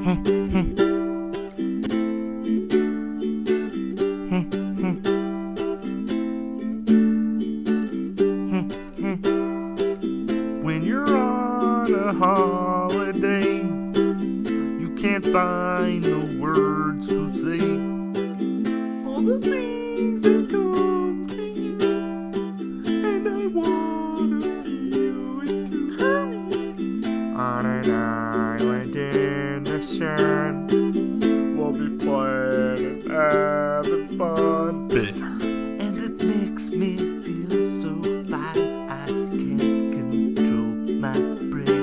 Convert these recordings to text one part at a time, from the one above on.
When you're on a holiday, you can't find the words to say all the things that come to you, and I wanna feel it too. On an island in the sun, we'll be playing and having fun. Bitter. And it makes me feel so fine, I can't control my brain.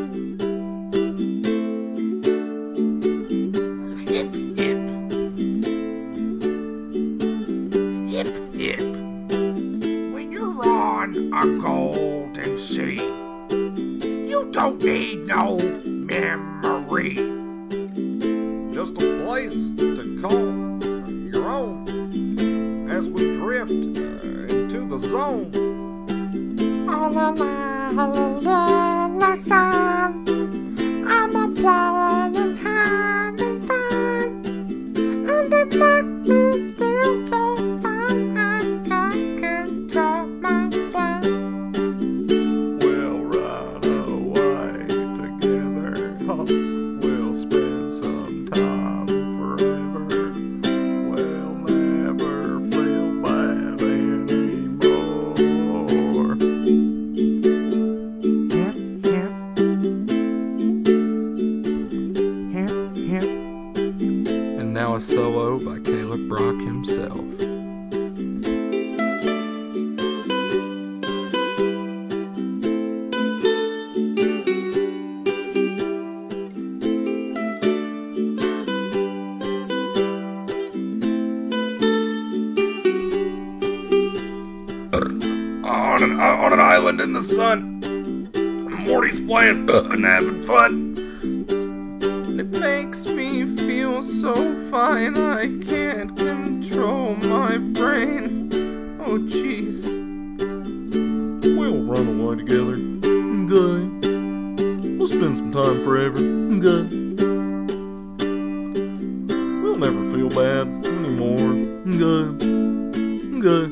Hip, hip. Hip, hip. When you're on a golden sea, you don't need no memory. Just a place to call your own as we drift into the zone. Oh la la la la la son, I'm a blowing and having fun, and it makes me feel so fine, I can't control my brain. We'll run away together, we'll spend some time forever. We'll never feel bad anymore. Hip, hip. Hip, hip. And now a solo by Caleb Brock himself. On an island in the sun, Morty's playing and having fun. It makes me feel so fine, I can't control my brain. Oh jeez. We'll run away together. Good. We'll spend some time forever. Good. We'll never feel bad anymore. Good. Good.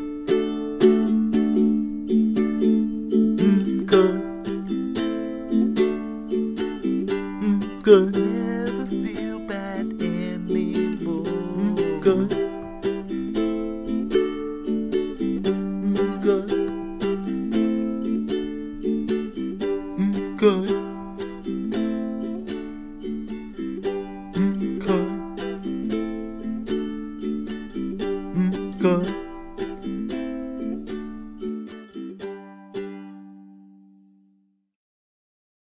Good. Never feel bad anymore. Good. Good. Good. Good. Good.